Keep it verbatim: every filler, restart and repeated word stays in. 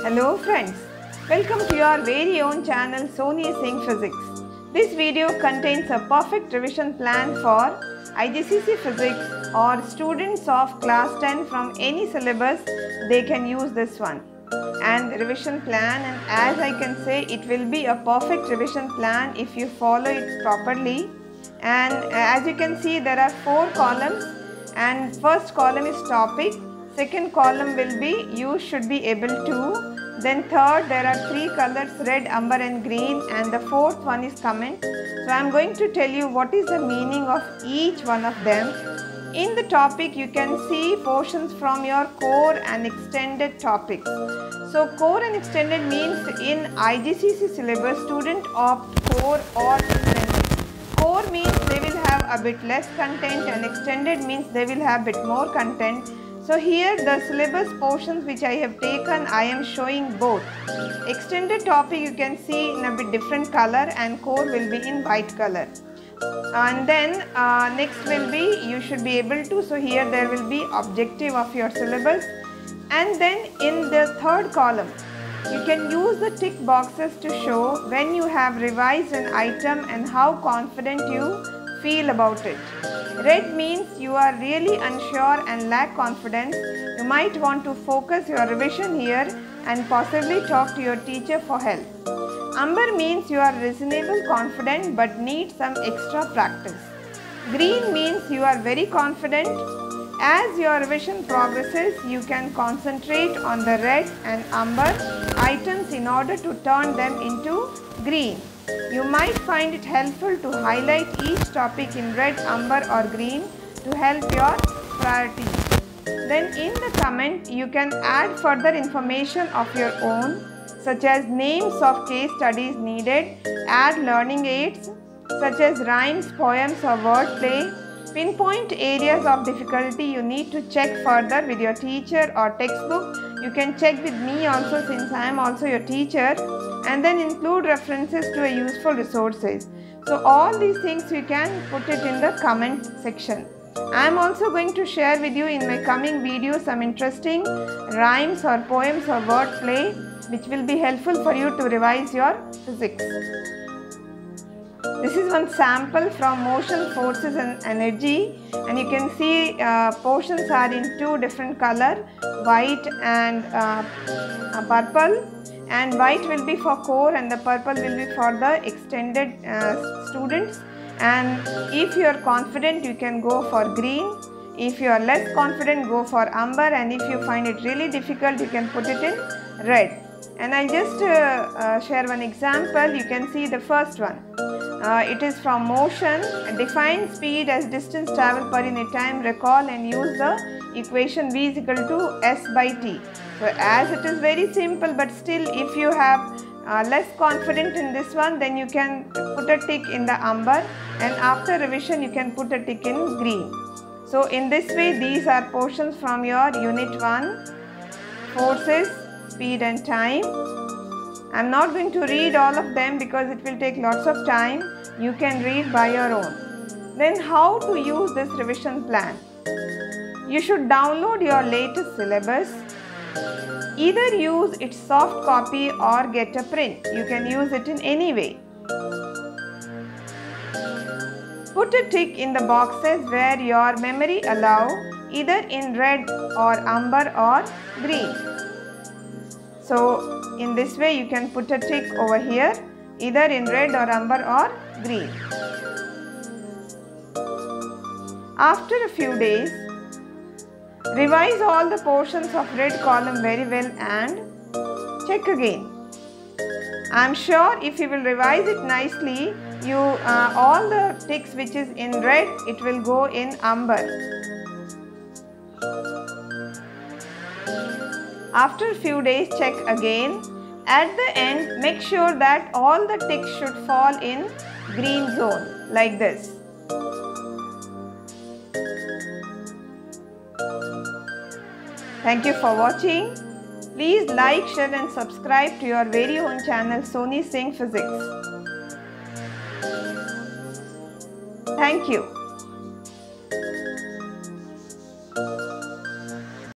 Hello friends, welcome to your very own channel Soni Singh Physics. This video contains a perfect revision plan for I G C S E Physics or students of class ten from any syllabus. They can use this one. And the revision plan, and as I can say, it will be a perfect revision plan if you follow it properly. And as you can see, there are four columns, and first column is topic, second column will be you should be able to, then third there are three colors, red, amber and green, and the fourth one is comment. So I am going to tell you what is the meaning of each one of them. In the topic you can see portions from your core and extended topics. So core and extended means in I G C S E syllabus student opt core or extended. Core means they will have a bit less content and extended means they will have bit more content. So here the syllabus portions which I have taken, I am showing both. Extended topic you can see in a bit different color and core will be in white color. And then uh, next will be you should be able to, so here there will be objective of your syllabus. And then in the third column you can use the tick boxes to show when you have revised an item and how confident you feel about it. Red means you are really unsure and lack confidence. You might want to focus your revision here and possibly talk to your teacher for help. Amber means you are reasonable confident but need some extra practice. Green means you are very confident. As your revision progresses, you can concentrate on the red and amber items in order to turn them into green. You might find it helpful to highlight each topic in red, amber or green to help your priorities. Then in the comment, you can add further information of your own, such as names of case studies needed, add learning aids such as rhymes, poems or wordplay, pinpoint areas of difficulty you need to check further with your teacher or textbook. You can check with me also since I am also your teacher, and then include references to a useful resources. So all these things you can put it in the comment section. I am also going to share with you in my coming video some interesting rhymes or poems or wordplay which will be helpful for you to revise your physics. This is one sample from motion, forces and energy, and you can see uh, portions are in two different color, white and uh, uh, purple, and white will be for core and the purple will be for the extended uh, students. And if you are confident you can go for green, if you are less confident go for amber, and if you find it really difficult you can put it in red. And I just uh, uh, share one example. You can see the first one. Uh, it is from motion. Define speed as distance traveled per unit time. Recall and use the equation v is equal to s by t. So as it is very simple, but still if you have uh, less confident in this one, then you can put a tick in the amber, and after revision you can put a tick in green. So in this way these are portions from your unit one, forces, speed and time. I am not going to read all of them because it will take lots of time. You can read by your own. Then how to use this revision plan? You should download your latest syllabus. Either use its soft copy or get a print. You can use it in any way. Put a tick in the boxes where your memory allow, either in red or amber or green. So in this way you can put a tick over here, either in red or amber or green. After a few days, revise all the portions of red column very well and check again. I am sure if you will revise it nicely, you uh, all the ticks which is in red, it will go in amber. After a few days, check again. At the end, make sure that all the ticks should fall in green zone, like this. Thank you for watching. Please like, share and subscribe to your very own channel Soni Singh Physics. Thank you.